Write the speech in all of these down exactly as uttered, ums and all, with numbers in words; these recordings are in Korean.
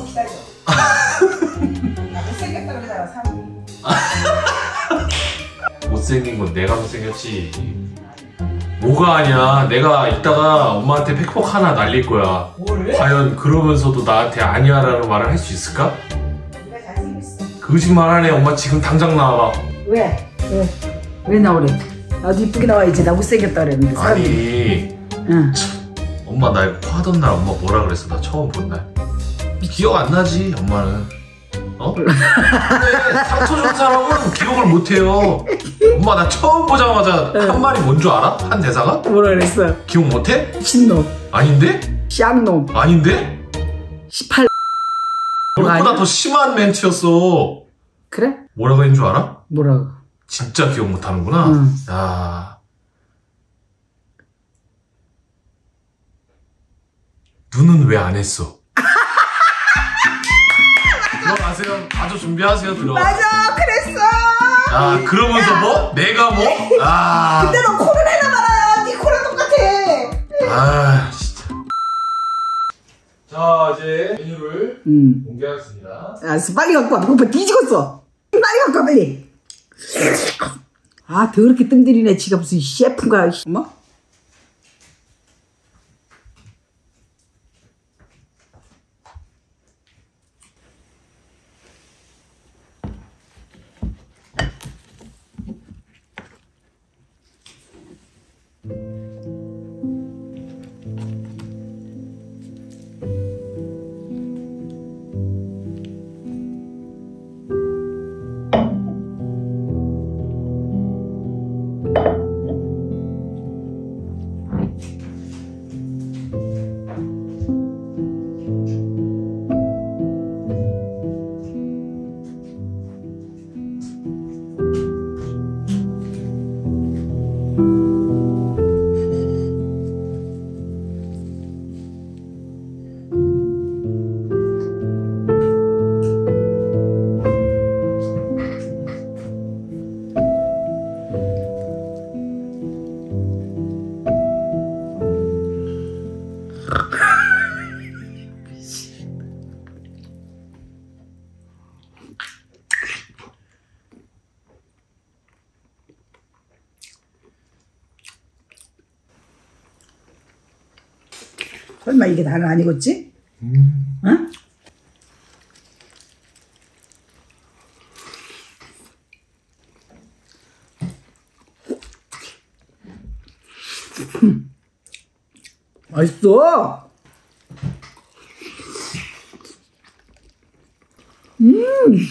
한번 기다려. 못생겼다 그러잖아 사람이. 못생긴 건 내가 못생겼지. 뭐가 아니야. 내가 이따가 엄마한테 팩폭 하나 날릴 거야. 뭘? 과연 그러면서도 나한테 아니야라는 말을 할 수 있을까? 네가 잘생겼어. 거짓말하네. 엄마 지금 당장 나와봐. 왜? 왜? 왜 나오래? 나도 이쁘게 나와야지. 나 못생겼다 그랬는데 사람이. 아니 응. 엄마 나 이거 하던 날 엄마 뭐라 그랬어? 나 처음 본 날. 기억 안 나지 엄마는. 어? 근데 상처 준 사람은 기억을 못 해요. 엄마 나 처음 보자마자 한 말이 뭔 줄 알아? 한 대사가? 뭐라 그랬어? 기억 못 해? 신놈. 아닌데? 쌍놈. 아닌데? 십팔. 그것보다 더 심한 멘트였어. 그래? 뭐라고 했는 줄 알아? 뭐라고? 진짜 기억 못 하는구나. 응. 야. 눈은 왜 안 했어? 들어가세요. 가족 준비하세요. 들어가. 맞아, 그랬어. 아, 그러면서 뭐? 내가 뭐? 아. 근데 너 코를 해나 말아요. 네 코랑 똑같아. 아, 진짜. 자, 이제 메뉴를 음. 공개하겠습니다. 알았어, 빨리 갖고 와. 배고파 뒤지겠어. 빨리 갖고 와, 빨리. 아, 더럽게 뜸들이네. 지가 무슨 셰프인가. 뭐? 설마 이게 나는 아니겠지? 음. 응? 음. 맛있어. 음.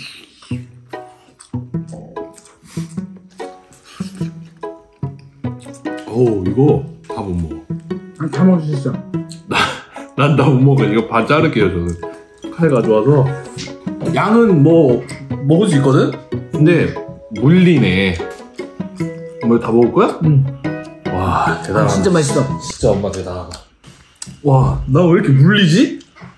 오, 이거 다 못 먹어. 아, 다 먹을 수 있어. 난 다 못 먹어. 이거 반 자를게요, 저는. 칼 가져와서. 양은 뭐, 먹을 수 있거든? 근데, 물리네. 뭐, 다 먹을 거야? 응. 와, 대단하다. 아, 진짜 맛있어. 진짜 엄마 대단하다. 와, 나 왜 이렇게 물리지?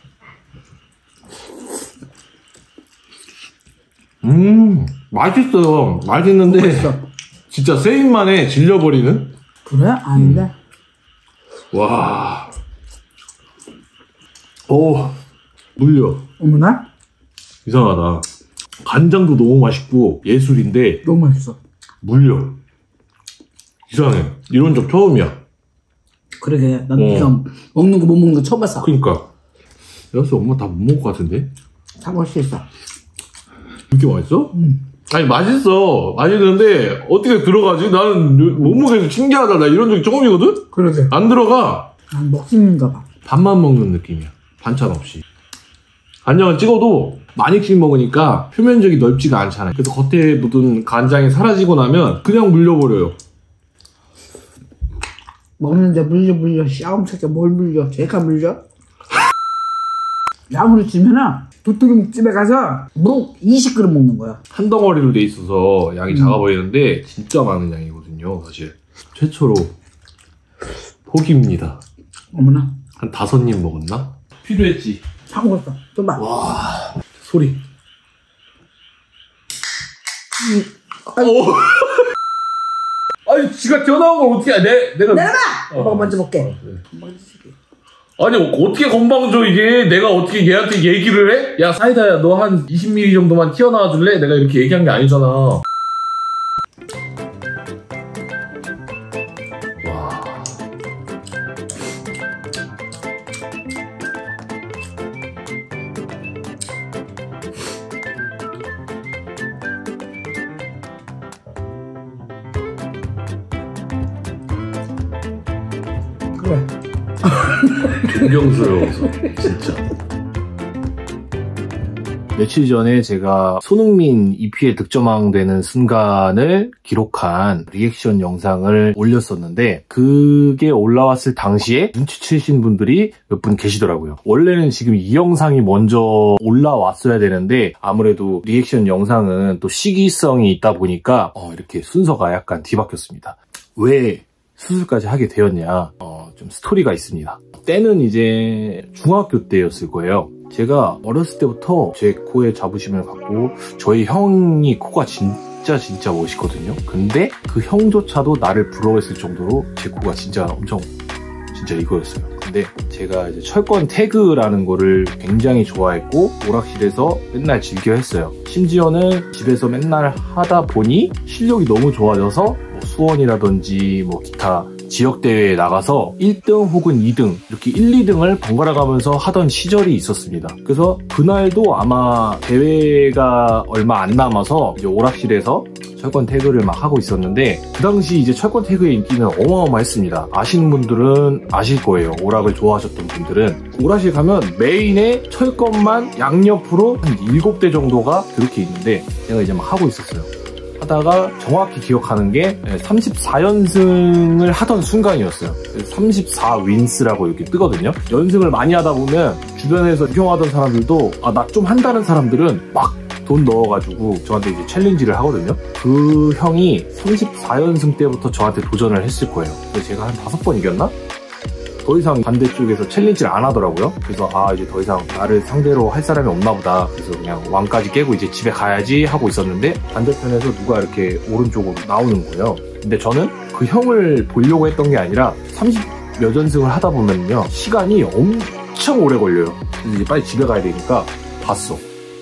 음, 맛있어요. 맛있는데, 맛있어. 진짜 세입만에 질려버리는? 그래? 아닌데? 음. 와. 오, 물려. 어머나? 이상하다. 간장도 너무 맛있고 예술인데 너무 맛있어. 물려. 이상해. 이런 적 처음이야. 그러게. 난 어. 네가 먹는 거 못 먹는 거 처음 봤어. 그니까. 여기서 엄마 다 못 먹을 것 같은데? 다 먹을 수 있어. 이렇게 맛있어? 응. 아니 맛있어. 맛있는데 어떻게 들어가지? 나는 몸무게에서 신기하다. 나 이런 적이 처음이거든? 그러게. 안 들어가. 난 먹씹는가 봐. 밥만 먹는 느낌이야. 반찬 없이. 간장을 찍어도 많이씩 먹으니까 표면적이 넓지가 않잖아요. 그래서 겉에 묻은 간장이 사라지고 나면 그냥 물려버려요. 먹는데 물려 물려. 샤움새끼 뭘 물려. 제가 물려? 야무를 주면은 도토리 집에 가서 묵 이십 그릇 먹는 거야. 한 덩어리로 돼 있어서 양이 음. 작아 보이는데 진짜 많은 양이거든요. 사실 최초로 포기입니다. 어머나. 한 다섯 입 먹었나? 필요했지. 다 먹었어. 좀 봐. 와 소리. 음. 오. 아니 지가 튀어나온 걸 어떻게 해? 내, 내가 내려봐! 어. 오빠가 먼저 먹게. 어, 네. 먼저 줄게. 아니 어떻게 건방져 이게. 내가 어떻게 얘한테 얘기를 해? 야 사이다야 너 한 이십 밀리리터 정도만 튀어나와 줄래? 내가 이렇게 얘기한 게 아니잖아. 와. 그래. 존경스러워서 진짜. 며칠 전에 제가 손흥민 이피엘 득점왕 되는 순간을 기록한 리액션 영상을 올렸었는데 그게 올라왔을 당시에 눈치채신 분들이 몇 분 계시더라고요. 원래는 지금 이 영상이 먼저 올라왔어야 되는데 아무래도 리액션 영상은 또 시기성이 있다 보니까 어, 이렇게 순서가 약간 뒤바뀌었습니다. 왜 수술까지 하게 되었냐, 어, 좀 스토리가 있습니다. 때는 이제 중학교 때였을 거예요. 제가 어렸을 때부터 제 코에 자부심을 갖고 저희 형이 코가 진짜 진짜 멋있거든요. 근데 그 형조차도 나를 부러워했을 정도로 제 코가 진짜 엄청 진짜 이거였어요. 근데 제가 이제 철권 태그라는 거를 굉장히 좋아했고 오락실에서 맨날 즐겨 했어요. 심지어는 집에서 맨날 하다 보니 실력이 너무 좋아져서 뭐 수원이라든지 뭐 기타 지역대회에 나가서 일 등 혹은 이 등 이렇게 일, 이 등을 번갈아 가면서 하던 시절이 있었습니다. 그래서 그날도 아마 대회가 얼마 안 남아서 이제 오락실에서 철권 태그를 막 하고 있었는데 그 당시 이제 철권 태그의 인기는 어마어마했습니다. 아시는 분들은 아실 거예요. 오락을 좋아하셨던 분들은. 오락실 가면 메인에 철권만 양옆으로 한 일곱 대 정도가 그렇게 있는데 제가 이제 막 하고 있었어요. 하다가 정확히 기억하는 게 삼십사 연승을 하던 순간이었어요. 삼십사 윈스라고 이렇게 뜨거든요. 연승을 많이 하다 보면 주변에서 구경하던 사람들도 아, 나 좀 한다는 사람들은 막 돈 넣어가지고 저한테 이제 챌린지를 하거든요. 그 형이 삼십사 연승 때부터 저한테 도전을 했을 거예요. 그래서 제가 한 다섯 번 이겼나? 더 이상 반대쪽에서 챌린지를 안 하더라고요. 그래서 아 이제 더 이상 나를 상대로 할 사람이 없나 보다. 그래서 그냥 왕까지 깨고 이제 집에 가야지 하고 있었는데 반대편에서 누가 이렇게 오른쪽으로 나오는 거예요. 근데 저는 그 형을 보려고 했던 게 아니라 삼십 몇 연승을 하다 보면요 시간이 엄청 오래 걸려요. 그래서 이제 빨리 집에 가야 되니까 봤어.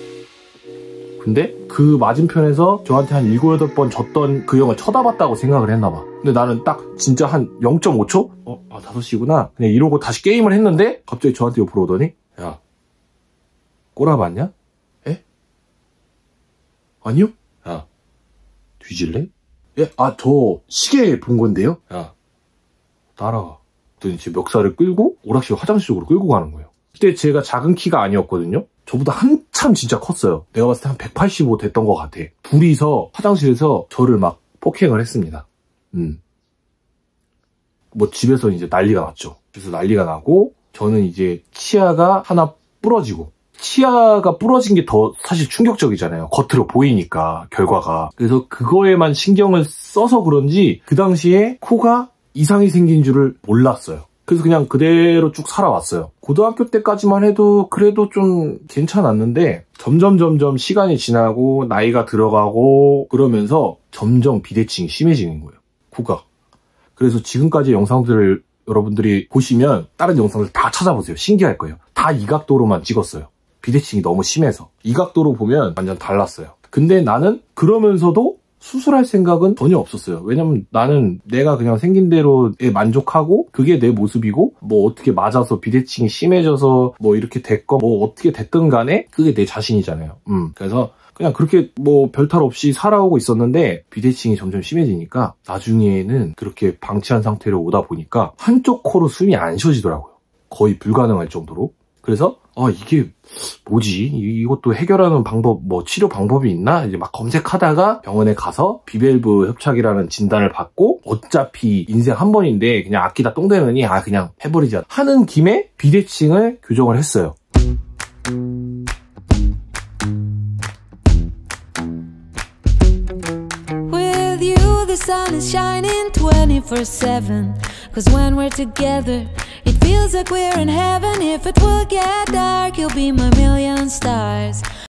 근데 그 맞은편에서 저한테 한 일곱, 여덟 번 졌던 그 형을 쳐다봤다고 생각을 했나봐. 근데 나는 딱 진짜 한 영 점 오 초? 어, 아, 다섯 시구나. 그냥 이러고 다시 게임을 했는데 갑자기 저한테 옆으로 오더니 야, 꼬라봤냐? 에? 아니요? 야, 뒤질래? 예, 아, 저 시계 본 건데요? 야, 따라와. 그랬더니 제 멱살을 끌고 오락실 화장실 쪽으로 끌고 가는 거예요. 그때 제가 작은 키가 아니었거든요. 저보다 한참 진짜 컸어요. 내가 봤을 때 한 백팔십오 됐던 것 같아. 둘이서 화장실에서 저를 막 폭행을 했습니다. 음. 뭐 집에서 이제 난리가 났죠. 그래서 난리가 나고 저는 이제 치아가 하나 부러지고 치아가 부러진 게 더 사실 충격적이잖아요. 겉으로 보이니까 결과가. 그래서 그거에만 신경을 써서 그런지 그 당시에 코가 이상이 생긴 줄을 몰랐어요. 그래서 그냥 그대로 쭉 살아왔어요. 고등학교 때까지만 해도 그래도 좀 괜찮았는데 점점 점점 시간이 지나고 나이가 들어가고 그러면서 점점 비대칭이 심해지는 거예요. 코가. 그래서 지금까지 영상들을 여러분들이 보시면 다른 영상들 다 찾아보세요. 신기할 거예요. 다 이 각도로만 찍었어요. 비대칭이 너무 심해서. 이 각도로 보면 완전 달랐어요. 근데 나는 그러면서도 수술할 생각은 전혀 없었어요. 왜냐면 나는 내가 그냥 생긴 대로에 만족하고 그게 내 모습이고 뭐 어떻게 맞아서 비대칭이 심해져서 뭐 이렇게 됐건 뭐 어떻게 됐든 간에 그게 내 자신이잖아요. 음. 그래서 그냥 그렇게 뭐 별탈 없이 살아오고 있었는데 비대칭이 점점 심해지니까 나중에는 그렇게 방치한 상태로 오다 보니까 한쪽 코로 숨이 안 쉬어지더라고요. 거의 불가능할 정도로. 그래서 아 이게 뭐지? 이것도 해결하는 방법, 뭐 치료 방법이 있나? 이제 막 검색하다가 병원에 가서 비밸브 협착이라는 진단을 받고 어차피 인생 한 번인데 그냥 아끼다 똥 되느니 아 그냥 해버리자 하는 김에 비대칭을 교정을 했어요. With you the sun is shining twenty-four seven. Cause when we're together it feels like we're in heaven. If it will get dark, you'll be my million stars.